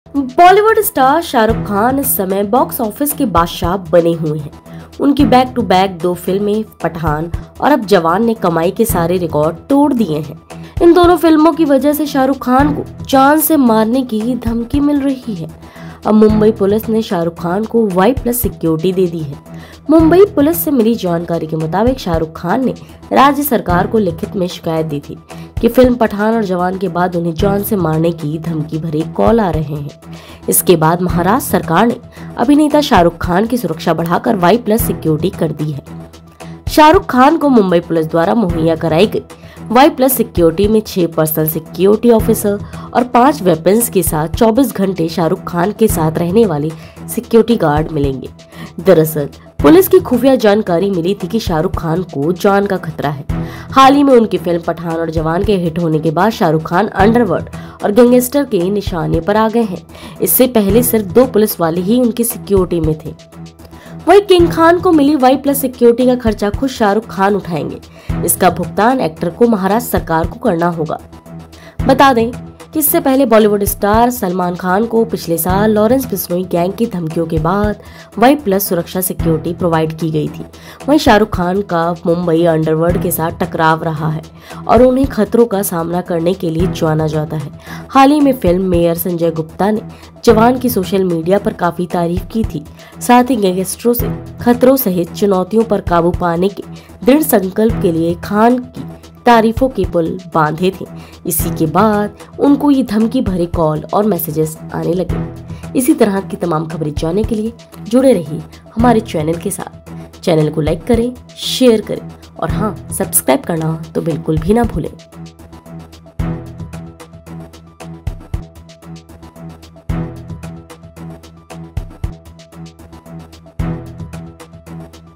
Bollywood star Shahrukh Khan इस समय box office के बादशाह बने हुए हैं। उनकी बैक टू बैक 2 फिल्में पठान और अब जवान ने कमाई के सारे रिकॉर्ड तोड़ दिए हैं। इन दोनों फिल्मों की वजह से शाहरुख खान को जान से मारने की धमकी मिल रही है। अब मुंबई पुलिस ने शाहरुख खान को Y+ सिक्योरिटी दे दी है। मुंबई पुलिस से मिली जानकारी के मुताबिक शाहरुख खान ने राज्य सरकार को लिखित में शिकायत दी थी कि फिल्म पठान और जवान के बाद उन्हें जान से मारने की धमकी भरे कॉल आ रहे हैं। इसके बाद महाराष्ट्र सरकार ने अभिनेता शाहरुख खान की सुरक्षा बढ़ाकर Y+ सिक्योरिटी कर दी है। शाहरुख खान को मुंबई पुलिस द्वारा मुहैया कराई गई Y+ सिक्योरिटी में 6 पर्सनल सिक्योरिटी ऑफिसर और 5 वेपन्स के साथ 24 घंटे शाहरुख खान के साथ रहने वाले सिक्योरिटी गार्ड मिलेंगे। दरअसल पुलिस की खुफिया जानकारी मिली थी कि शाहरुख खान को जान का खतरा है। हाल ही में उनकी फिल्म पठान और जवान के हिट होने के बाद शाहरुख खान अंडरवर्ल्ड और गैंगस्टर के निशाने पर आ गए हैं। इससे पहले सिर्फ 2 पुलिस वाले ही उनकी सिक्योरिटी में थे। वहीं किंग खान को मिली Y+ सिक्योरिटी का खर्चा खुद शाहरुख खान उठाएंगे। इसका भुगतान एक्टर को महाराष्ट्र सरकार को करना होगा। बता दें कि इससे पहले बॉलीवुड स्टार सलमान खान को पिछले साल लॉरेंस बिश्नोई गैंग की धमकियों के बाद Y+ सुरक्षा सिक्योरिटी प्रोवाइड की गई थी। वहीं शाहरुख खान का मुंबई अंडरवर्ल्ड के साथ टकराव रहा है और उन्हें खतरों का सामना करने के लिए जाना जाता है। हाल ही में फिल्म मेयर संजय गुप्ता ने जवान की सोशल मीडिया पर काफी तारीफ की थी। साथ ही गैंगस्टरों से खतरों सहित चुनौतियों पर काबू पाने के दृढ़ संकल्प के लिए खान की तारीफों के पुल बांधे थे। इसी के बाद उनको ये धमकी भरे कॉल और मैसेजेस आने लगे। इसी तरह की तमाम खबरें जानने के लिए जुड़े रहिए हमारे चैनल के साथ। चैनल को लाइक करें, शेयर करें और हाँ, सब्सक्राइब करना तो बिल्कुल भी ना भूलें।